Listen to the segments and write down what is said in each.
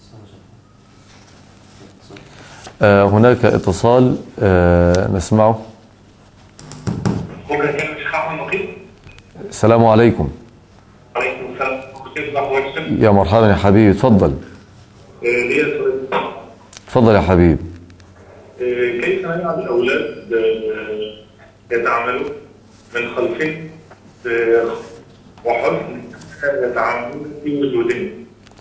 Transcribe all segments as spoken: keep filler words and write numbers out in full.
آه هناك اتصال آه نسمعه. السلام عليكم. وعليكم السلام. يا مرحبا يا حبيبي، اتفضل. ليه سؤال؟ اتفضل يا حبيبي. كيف نجعل الأولاد يتعاملون من خلفهم وحسن يتعاملون في وجودهم؟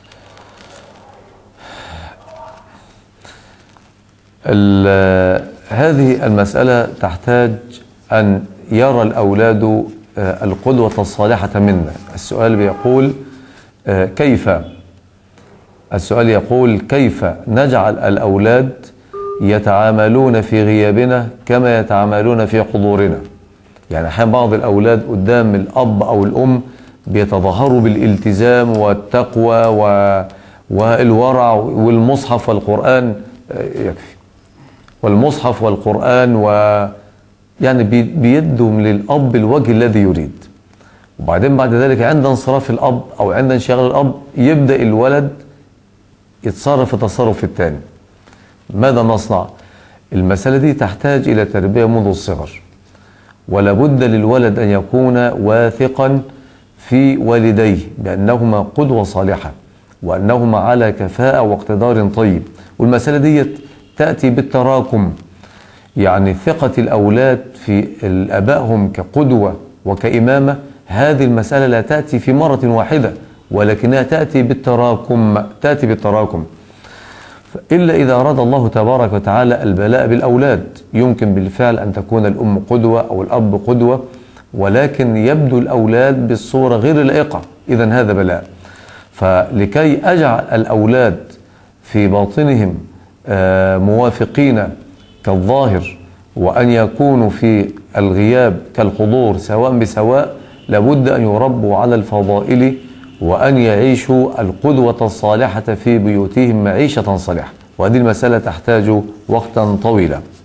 هذه المسألة تحتاج أن يرى الأولاد القدوة الصالحة منا. السؤال بيقول كيف السؤال يقول كيف نجعل الأولاد يتعاملون في غيابنا كما يتعاملون في حضورنا. يعني أحيانا بعض الأولاد قدام الأب أو الأم بيتظاهروا بالالتزام والتقوى والورع والمصحف والقرآن، يكفي، والمصحف والقرآن، و يعني بيدهم للأب الوجه الذي يريد. وبعدين بعد ذلك عند انصراف الأب أو عند انشغال الأب يبدأ الولد يتصرف التصرف الثاني. ماذا نصنع؟ المسألة دي تحتاج إلى تربية منذ الصغر، ولا بد للولد أن يكون واثقا في والديه بأنهما قدوة صالحة وأنهما على كفاءة واقتدار طيب. والمسألة دي تأتي بالتراكم، يعني ثقة الأولاد في أبائهم كقدوة وكإمامة، هذه المسألة لا تأتي في مرة واحدة ولكنها تأتي بالتراكم تأتي بالتراكم إلا إذا أراد الله تبارك وتعالى البلاء بالأولاد. يمكن بالفعل أن تكون الأم قدوة أو الأب قدوة، ولكن يبدو الأولاد بالصورة غير لائقة، إذن هذا بلاء. فلكي أجعل الأولاد في باطنهم موافقين كالظاهر وأن يكونوا في الغياب كالحضور سواء بسواء، لابد أن يربوا على الفضائل وأن يعيشوا القدوة الصالحة في بيوتهم معيشة صالحة، وهذه المسألة تحتاج وقتا طويلا.